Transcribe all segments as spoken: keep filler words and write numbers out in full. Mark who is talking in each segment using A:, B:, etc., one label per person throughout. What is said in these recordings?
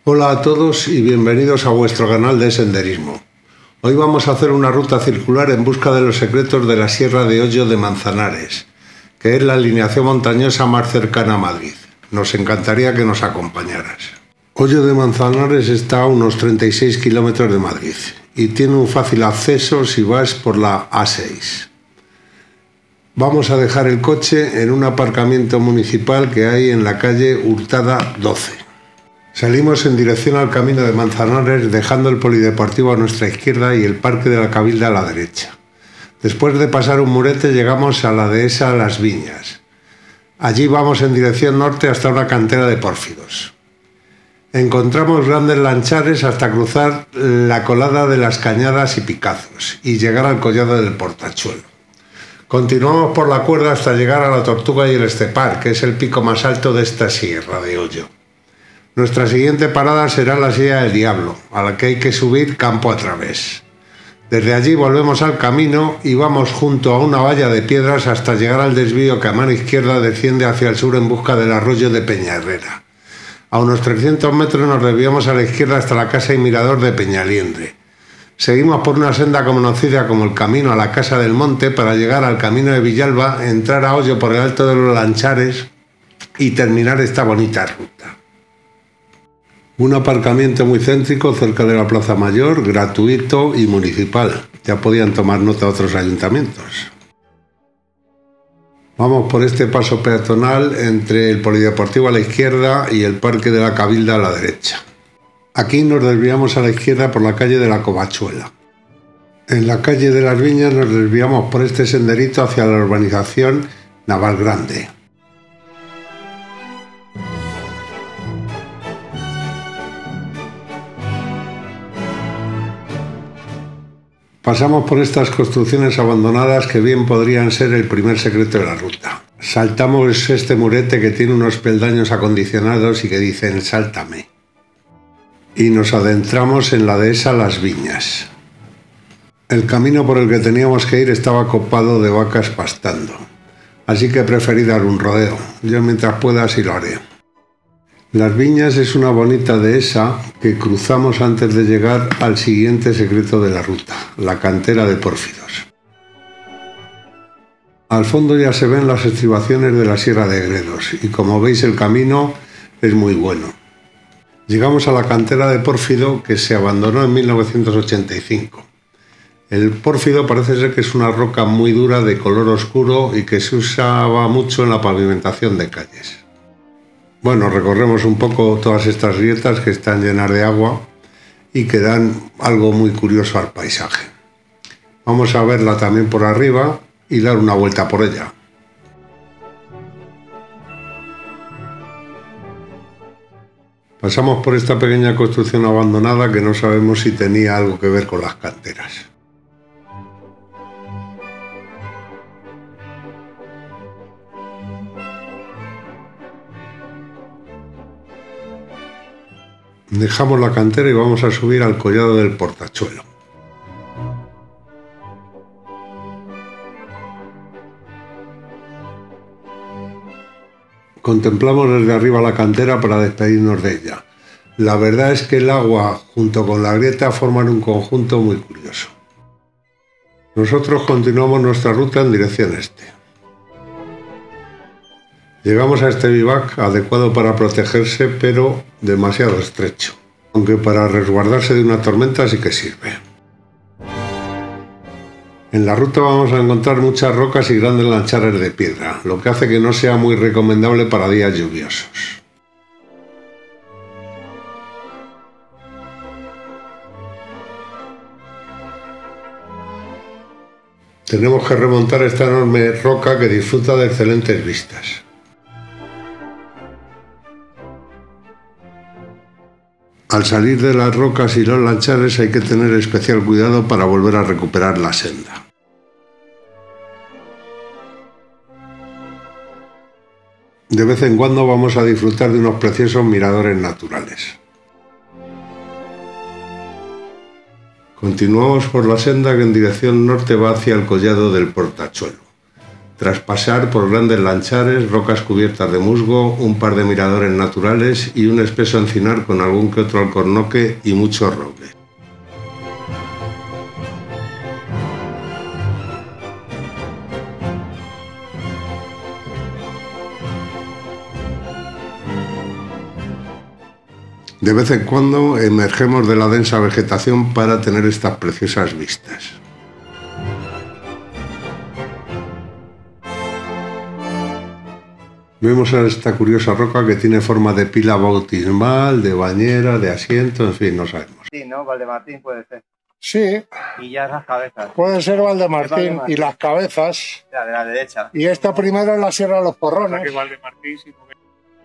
A: Hola a todos y bienvenidos a vuestro canal de senderismo. Hoy vamos a hacer una ruta circular en busca de los secretos de la Sierra de Hoyo de Manzanares, que es la alineación montañosa más cercana a Madrid. Nos encantaría que nos acompañaras. Hoyo de Manzanares está a unos treinta y seis kilómetros de Madrid y tiene un fácil acceso si vas por la A seis. Vamos a dejar el coche en un aparcamiento municipal que hay en la calle Hurtada doce. Salimos en dirección al camino de Manzanares, dejando el polideportivo a nuestra izquierda y el parque de la Cabilda a la derecha. Después de pasar un murete llegamos a la dehesa Las Viñas. Allí vamos en dirección norte hasta una cantera de pórfidos. Encontramos grandes lanchares hasta cruzar la colada de las Cañadas y Picazos y llegar al collado del Portachuelo. Continuamos por la cuerda hasta llegar a la Tortuga y el Estepar, que es el pico más alto de esta Sierra de Hoyo. Nuestra siguiente parada será la Silla del Diablo, a la que hay que subir campo a través. Desde allí volvemos al camino y vamos junto a una valla de piedras hasta llegar al desvío que a mano izquierda desciende hacia el sur en busca del arroyo de Peña Herrera. A unos trescientos metros nos desviamos a la izquierda hasta la casa y mirador de Peñaliendre. Seguimos por una senda conocida como el Camino a la Casa del Monte para llegar al Camino de Villalba, entrar a Hoyo por el Alto de los Lanchares y terminar esta bonita ruta. Un aparcamiento muy céntrico cerca de la Plaza Mayor, gratuito y municipal. Ya podían tomar nota otros ayuntamientos. Vamos por este paso peatonal entre el polideportivo a la izquierda y el parque de la Cabilda a la derecha. Aquí nos desviamos a la izquierda por la calle de la Covachuela. En la calle de Las Viñas nos desviamos por este senderito hacia la urbanización Navalgrande. Pasamos por estas construcciones abandonadas que bien podrían ser el primer secreto de la ruta. Saltamos este murete que tiene unos peldaños acondicionados y que dicen "Sáltame". Y nos adentramos en la dehesa Las Viñas. El camino por el que teníamos que ir estaba copado de vacas pastando, así que preferí dar un rodeo. Yo mientras pueda así lo haré. Las Viñas es una bonita dehesa que cruzamos antes de llegar al siguiente secreto de la ruta, la cantera de pórfidos. Al fondo ya se ven las estribaciones de la Sierra de Gredos y como veis el camino es muy bueno. Llegamos a la cantera de pórfido que se abandonó en mil novecientos ochenta y cinco. El pórfido parece ser que es una roca muy dura de color oscuro y que se usaba mucho en la pavimentación de calles. Bueno, recorremos un poco todas estas grietas que están llenas de agua y que dan algo muy curioso al paisaje. Vamos a verla también por arriba y dar una vuelta por ella. Pasamos por esta pequeña construcción abandonada que no sabemos si tenía algo que ver con las canteras. Dejamos la cantera y vamos a subir al collado del Portachuelo. Contemplamos desde arriba la cantera para despedirnos de ella. La verdad es que el agua junto con la grieta forman un conjunto muy curioso. Nosotros continuamos nuestra ruta en dirección este. Llegamos a este vivac adecuado para protegerse, pero demasiado estrecho, aunque para resguardarse de una tormenta sí que sirve. En la ruta vamos a encontrar muchas rocas y grandes lanchares de piedra, lo que hace que no sea muy recomendable para días lluviosos. Tenemos que remontar esta enorme roca que disfruta de excelentes vistas. Al salir de las rocas y los lanchares hay que tener especial cuidado para volver a recuperar la senda. De vez en cuando vamos a disfrutar de unos preciosos miradores naturales. Continuamos por la senda que en dirección norte va hacia el collado del Portachuelo. tras pasar por grandes lanchares, rocas cubiertas de musgo, un par de miradores naturales y un espeso encinar con algún que otro alcornoque y muchos robles. De vez en cuando emergemos de la densa vegetación para tener estas preciosas vistas. Vemos a esta curiosa roca que tiene forma de pila bautismal, de bañera, de asiento, en fin, no sabemos.
B: Sí, ¿no? Valdemartín puede ser.
C: Sí.
B: Y ya las cabezas.
C: Puede ser Valdemartín,
B: Valdemartín.
C: y las cabezas.
B: La de la derecha.
C: Y esta primero es la Sierra de los Porrones.
D: Que Valdemartín, sí, porque...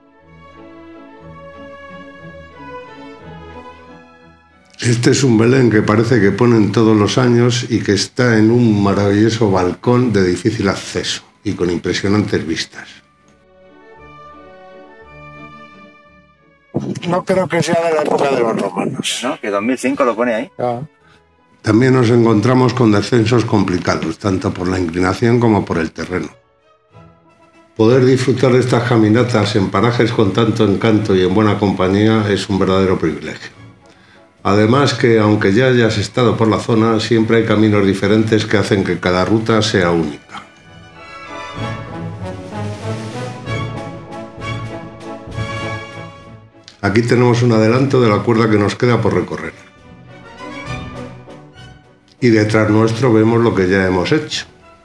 A: Este es un Belén que parece que ponen todos los años y que está en un maravilloso balcón de difícil acceso y con impresionantes vistas.
C: No creo que sea de la época de los romanos.
B: ¿No? Que dos mil cinco lo pone ahí.
C: Ah.
A: También nos encontramos con descensos complicados, tanto por la inclinación como por el terreno. Poder disfrutar de estas caminatas en parajes con tanto encanto y en buena compañía es un verdadero privilegio. Además que, aunque ya hayas estado por la zona, siempre hay caminos diferentes que hacen que cada ruta sea única. Aquí tenemos un adelanto de la cuerda que nos queda por recorrer. Y detrás nuestro vemos lo que ya hemos hecho.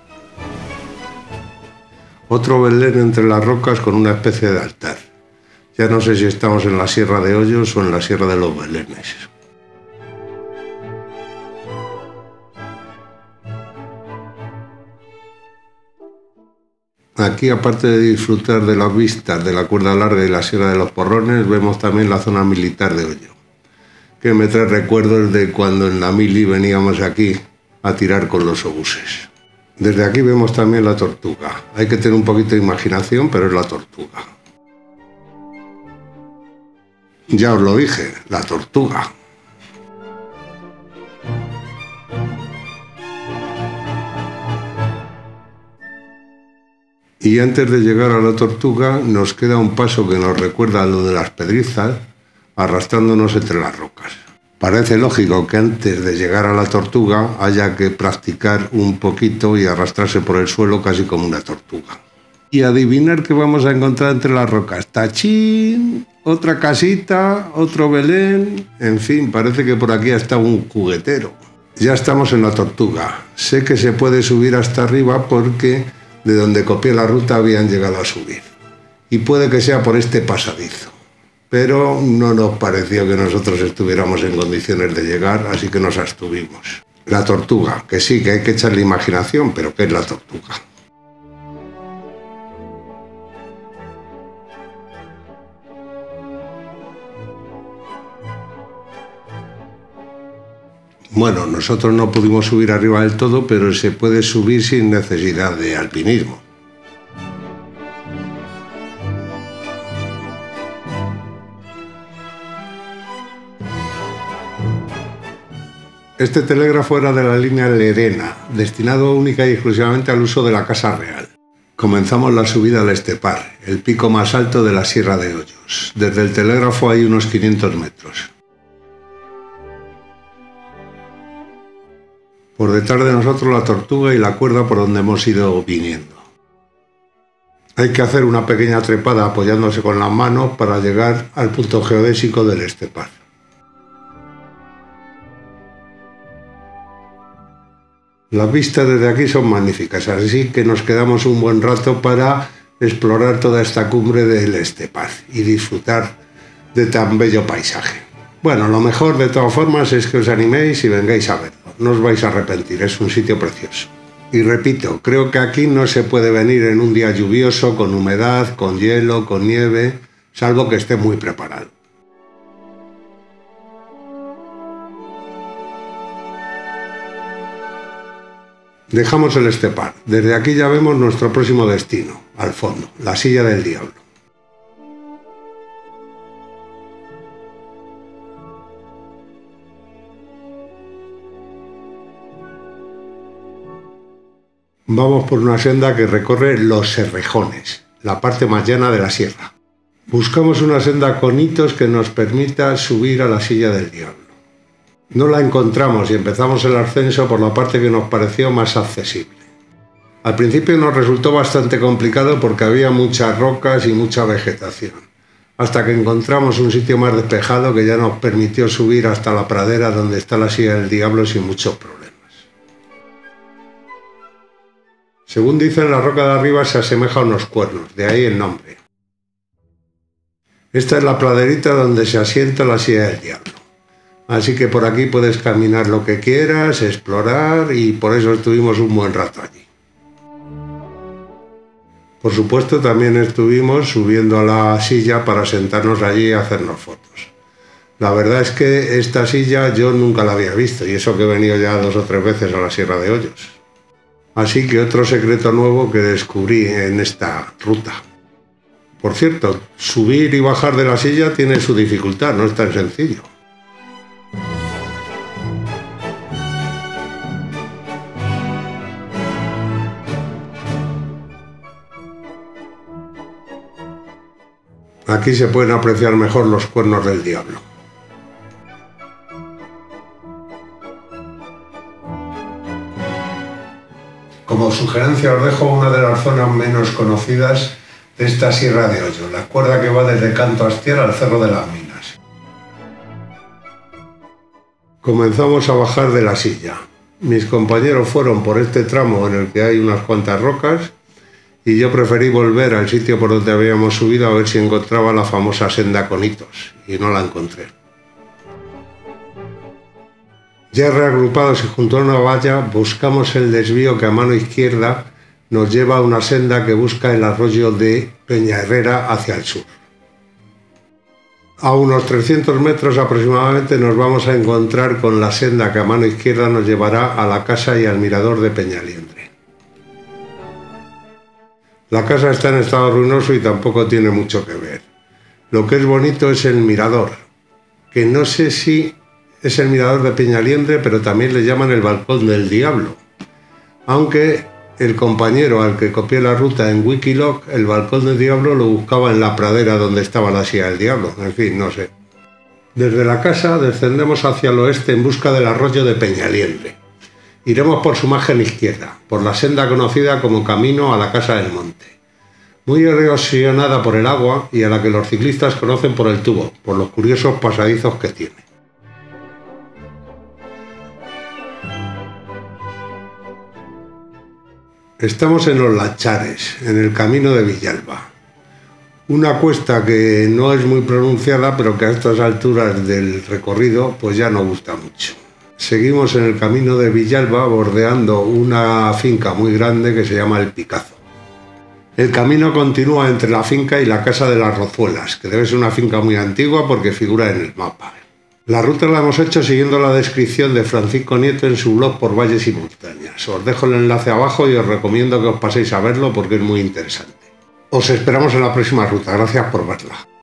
A: Otro Belén entre las rocas con una especie de altar. Ya no sé si estamos en la Sierra de Hoyos o en la Sierra de los Belenes. Aquí, aparte de disfrutar de las vistas de la cuerda larga y la Sierra de los Porrones, vemos también la zona militar de Hoyo, que me trae recuerdos de cuando en la mili veníamos aquí a tirar con los obuses. Desde aquí vemos también la Tortuga. Hay que tener un poquito de imaginación, pero es la Tortuga. Ya os lo dije, la Tortuga. Y antes de llegar a la Tortuga nos queda un paso que nos recuerda a lo de las Pedrizas, arrastrándonos entre las rocas. Parece lógico que antes de llegar a la Tortuga haya que practicar un poquito y arrastrarse por el suelo casi como una tortuga. Y adivinar qué vamos a encontrar entre las rocas. ¡Tachín! Otra casita, otro Belén... En fin, parece que por aquí está un juguetero. Ya estamos en la Tortuga. Sé que se puede subir hasta arriba porque de donde copié la ruta habían llegado a subir. Y puede que sea por este pasadizo. Pero no nos pareció que nosotros estuviéramos en condiciones de llegar, así que nos abstuvimos. La Tortuga, que sí, que hay que echarle imaginación, pero ¿qué es la Tortuga? Bueno, nosotros no pudimos subir arriba del todo, pero se puede subir sin necesidad de alpinismo. Este telégrafo era de la línea Lerena, destinado única y exclusivamente al uso de la Casa Real. Comenzamos la subida al Estepar, el pico más alto de la Sierra de Hoyos. Desde el telégrafo hay unos quinientos metros. Por detrás de nosotros la Tortuga y la cuerda por donde hemos ido viniendo. Hay que hacer una pequeña trepada apoyándose con las manos para llegar al punto geodésico del Estepar. Las vistas desde aquí son magníficas, así que nos quedamos un buen rato para explorar toda esta cumbre del Estepar y disfrutar de tan bello paisaje. Bueno, lo mejor de todas formas es que os animéis y vengáis a verlo. No os vais a arrepentir, es un sitio precioso. Y repito, creo que aquí no se puede venir en un día lluvioso, con humedad, con hielo, con nieve, salvo que esté muy preparado. Dejamos el Estepar. Desde aquí ya vemos nuestro próximo destino, al fondo, la Silla del Diablo. Vamos por una senda que recorre los Serrejones, la parte más llana de la sierra. Buscamos una senda con hitos que nos permita subir a la Silla del Diablo. No la encontramos y empezamos el ascenso por la parte que nos pareció más accesible. Al principio nos resultó bastante complicado porque había muchas rocas y mucha vegetación, hasta que encontramos un sitio más despejado que ya nos permitió subir hasta la pradera donde está la Silla del Diablo sin muchos problemas. Según dicen, la roca de arriba se asemeja a unos cuernos, de ahí el nombre. Esta es la praderita donde se asienta la Silla del Diablo. Así que por aquí puedes caminar lo que quieras, explorar, y por eso estuvimos un buen rato allí. Por supuesto, también estuvimos subiendo a la silla para sentarnos allí y hacernos fotos. La verdad es que esta silla yo nunca la había visto, y eso que he venido ya dos o tres veces a la Sierra de Hoyos. Así que otro secreto nuevo que descubrí en esta ruta. Por cierto, subir y bajar de la silla tiene su dificultad, no es tan sencillo. Aquí se pueden apreciar mejor los cuernos del diablo. Como sugerencia os dejo una de las zonas menos conocidas de esta Sierra de Hoyos, la cuerda que va desde Canto Astier al Cerro de las Minas. Comenzamos a bajar de la silla. Mis compañeros fueron por este tramo en el que hay unas cuantas rocas y yo preferí volver al sitio por donde habíamos subido a ver si encontraba la famosa senda con hitos, y no la encontré. Ya reagrupados y junto a una valla, buscamos el desvío que a mano izquierda nos lleva a una senda que busca el arroyo de Peña Herrera hacia el sur. A unos trescientos metros aproximadamente nos vamos a encontrar con la senda que a mano izquierda nos llevará a la casa y al mirador de Peñaliendre. La casa está en estado ruinoso y tampoco tiene mucho que ver. Lo que es bonito es el mirador, que no sé si es el mirador de Peñaliendre, pero también le llaman el balcón del diablo. Aunque el compañero al que copié la ruta en Wikiloc, el balcón del diablo lo buscaba en la pradera donde estaba la Silla del Diablo. En fin, no sé. Desde la casa descendemos hacia el oeste en busca del arroyo de Peñaliendre. Iremos por su margen izquierda, por la senda conocida como Camino a la Casa del Monte. Muy erosionada por el agua y a la que los ciclistas conocen por el tubo, por los curiosos pasadizos que tiene. Estamos en los Lachares, en el camino de Villalba. Una cuesta que no es muy pronunciada, pero que a estas alturas del recorrido pues ya no gusta mucho. Seguimos en el camino de Villalba bordeando una finca muy grande que se llama El Picazo. El camino continúa entre la finca y la Casa de las Rozuelas, que debe ser una finca muy antigua porque figura en el mapa. La ruta la hemos hecho siguiendo la descripción de Francisco Nieto en su blog Por Valles y Montañas. Os dejo el enlace abajo y os recomiendo que os paséis a verlo porque es muy interesante. Os esperamos en la próxima ruta. Gracias por verla.